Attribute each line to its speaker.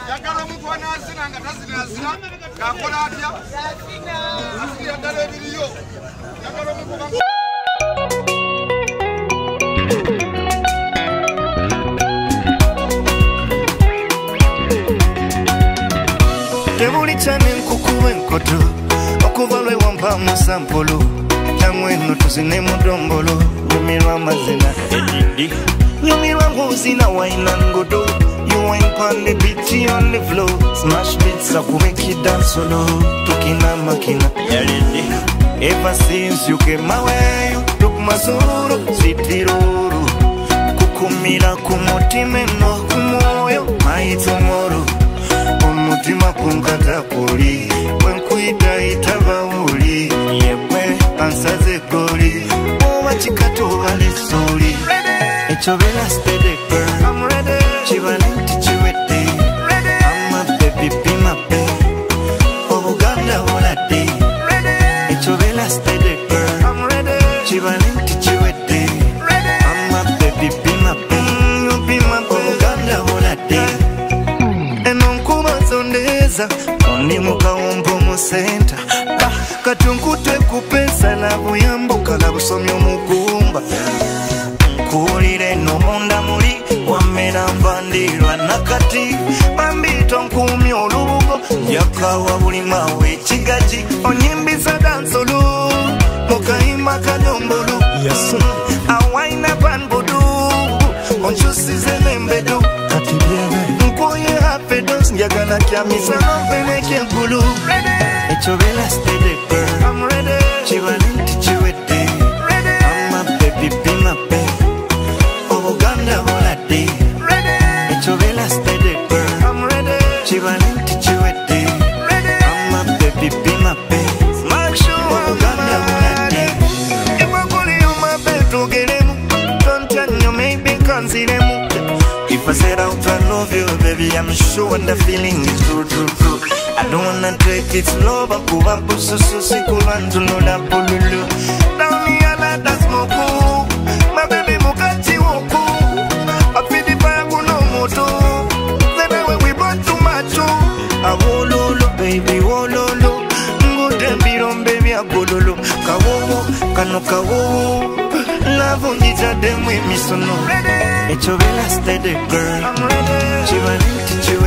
Speaker 1: Yakala omuntu wanaazina nga tazinazina ng'akola atya? Asinira ddala ebiriyo. Yakala omuntu
Speaker 2: Tebuli cyane nkukuba enkoto okuva lwe wampa musampolo namwe nno tuzine mudombolo nyumirwa amazina edidi nyumirwa ng'ozina wayina ngodo you wine pon the beat on the floor smash beats akubeki dance solo tukina makina yalidi ever since you came my way you took my soul zitiruru kukumira kumutima no kumoyo my tomorrow umutima kunkata kuli wenkwita itaba uli yekwe ansaze goli oba chikato wale soli echovela steady girl I'm ready chivalenti chiwete I'm a baby be my baby obuganda volate echovela steady girl I'm ready chivalenti chiwete I'm a baby be my baby you be my obuganda volate Oni mukawombo mu center katunkutwe kupesa na buyambuka la busomyo mugumba nkulire no munda muli wamera mbandirwa nakati bambito nkumi olubugo yakawa buli mawe kigaji onyimbiza dansolu mukayima kanyombolu yes awaina banbudu onchusize nembedu kati byebe nkoye hapedos njagala kyamisa nompene kyenkulu echovela steady girl I'm ready chivalenti chiwete I'm a baby be my baby obuganda volate echovela steady girl I'm ready chivalenti chiwete I'm a baby be my baby obuganda volate iwakuli yomabetugeremu tontanyo maybe kanziremu If I said out I love you, baby, I'm sure the feeling is true, true, true. I don't wanna take it slow, but go up to so sikulan to know that pululu. Down the other, that's more cool. My baby, Mukati woku. I feel the fire, no moto. Then when we brought too much, I wololo, baby, wololo. Good and be on, baby, I bololo. Kawo, kanokawo. Love on each of them with me, so no. Echovela steady girl I'm ready chivalenti chiwete